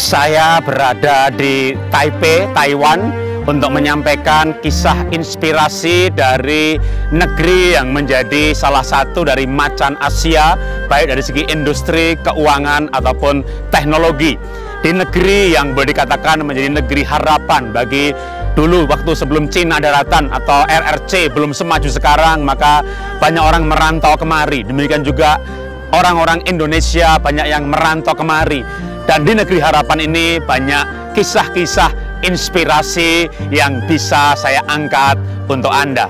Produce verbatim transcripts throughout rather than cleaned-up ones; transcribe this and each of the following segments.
Saya berada di Taipei, Taiwan, untuk menyampaikan kisah inspirasi dari negeri yang menjadi salah satu dari macan Asia, baik dari segi industri, keuangan, ataupun teknologi. Di negeri yang boleh dikatakan menjadi negeri harapan bagi dulu waktu sebelum Cina daratan atau R R C belum semaju sekarang, maka banyak orang merantau kemari. Demikian juga orang-orang Indonesia banyak yang merantau kemari. Dan di negeri harapan ini banyak kisah-kisah inspirasi yang bisa saya angkat untuk Anda.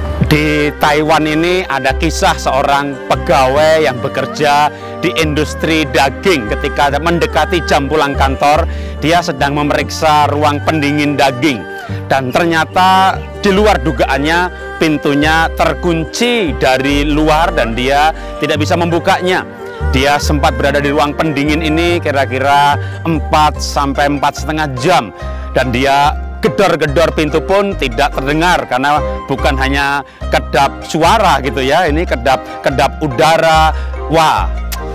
Di Taiwan ini ada kisah seorang pegawai yang bekerja di industri daging. Ketika mendekati jam pulang kantor, dia sedang memeriksa ruang pendingin daging. Dan ternyata di luar dugaannya pintunya terkunci dari luar dan dia tidak bisa membukanya. Dia sempat berada di ruang pendingin ini kira-kira empat sampai empat setengah jam. Dan dia gedor-gedor pintu pun tidak terdengar karena bukan hanya kedap suara gitu ya, ini kedap-kedap udara. Wah,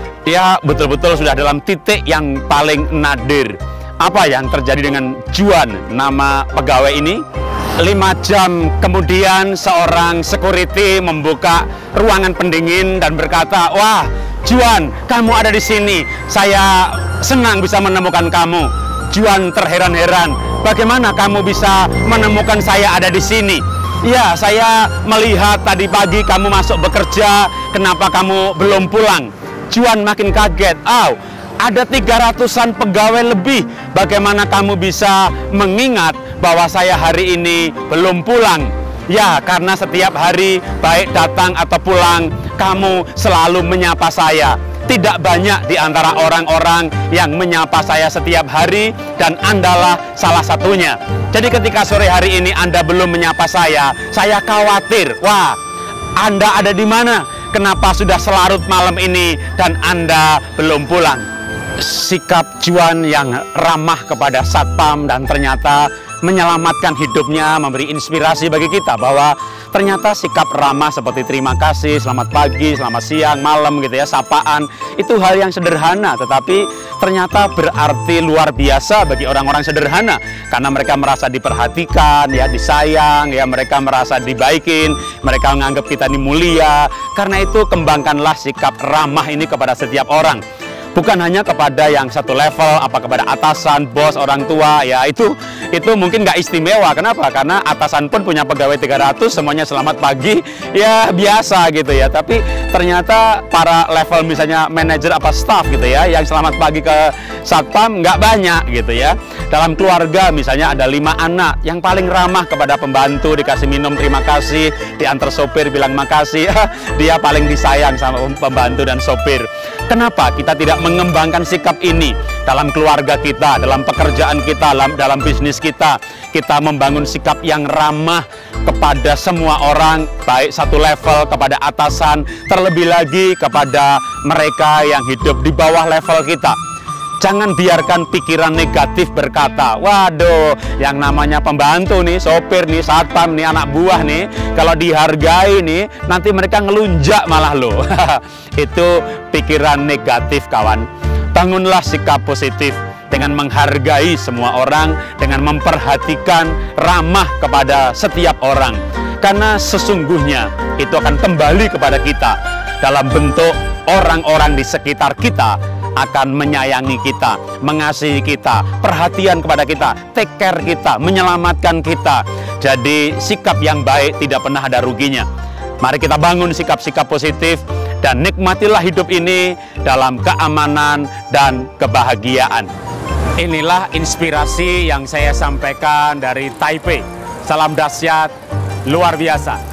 dia betul-betul sudah dalam titik yang paling nadir. Apa yang terjadi dengan Juan, nama pegawai ini? Lima jam kemudian seorang security membuka ruangan pendingin dan berkata, "Wah, Juan, kamu ada di sini. Saya senang bisa menemukan kamu." Juan terheran-heran, "Bagaimana kamu bisa menemukan saya ada di sini?" "Ya, saya melihat tadi pagi kamu masuk bekerja, kenapa kamu belum pulang?" Juan makin kaget. "Oh, ada tiga ratusan pegawai lebih. Bagaimana kamu bisa mengingat bahwa saya hari ini belum pulang?" "Ya, karena setiap hari baik datang atau pulang, kamu selalu menyapa saya. Tidak banyak di antara orang-orang yang menyapa saya setiap hari dan Andalah salah satunya. Jadi ketika sore hari ini Anda belum menyapa saya, saya khawatir. Wah, Anda ada di mana? Kenapa sudah selarut malam ini dan Anda belum pulang?" Sikap Juan yang ramah kepada satpam dan ternyata menyelamatkan hidupnya, memberi inspirasi bagi kita bahwa ternyata sikap ramah seperti terima kasih, selamat pagi, selamat siang, malam gitu ya, sapaan, itu hal yang sederhana tetapi ternyata berarti luar biasa bagi orang-orang sederhana karena mereka merasa diperhatikan, ya disayang, ya mereka merasa dibaikin, mereka menganggap kita ini mulia. Karena itu kembangkanlah sikap ramah ini kepada setiap orang. Bukan hanya kepada yang satu level, apa kepada atasan, bos, orang tua, ya itu itu mungkin nggak istimewa. Kenapa? Karena atasan pun punya pegawai tiga ratus, semuanya selamat pagi, ya biasa gitu ya. Tapi ternyata para level misalnya manajer apa staff gitu ya, yang selamat pagi ke satpam nggak banyak gitu ya. Dalam keluarga misalnya ada lima anak, yang paling ramah kepada pembantu, dikasih minum terima kasih, diantar sopir bilang makasih, dia paling disayang sama pembantu dan sopir. Kenapa kita tidak mengembangkan sikap ini dalam keluarga kita, dalam pekerjaan kita, dalam, dalam bisnis kita? Kita membangun sikap yang ramah kepada semua orang, baik satu level kepada atasan, terlebih lagi kepada mereka yang hidup di bawah level kita. Jangan biarkan pikiran negatif berkata, "Waduh, yang namanya pembantu nih, sopir nih, satpam nih, anak buah nih, kalau dihargai nih, nanti mereka ngelunjak malah loh." Itu pikiran negatif, kawan. Bangunlah sikap positif dengan menghargai semua orang, dengan memperhatikan, ramah kepada setiap orang. Karena sesungguhnya itu akan kembali kepada kita dalam bentuk orang-orang di sekitar kita akan menyayangi kita, mengasihi kita, perhatian kepada kita, take care kita, menyelamatkan kita. Jadi sikap yang baik tidak pernah ada ruginya. Mari kita bangun sikap-sikap positif dan nikmatilah hidup ini dalam keamanan dan kebahagiaan. Inilah inspirasi yang saya sampaikan dari Taipei. Salam dahsyat, luar biasa.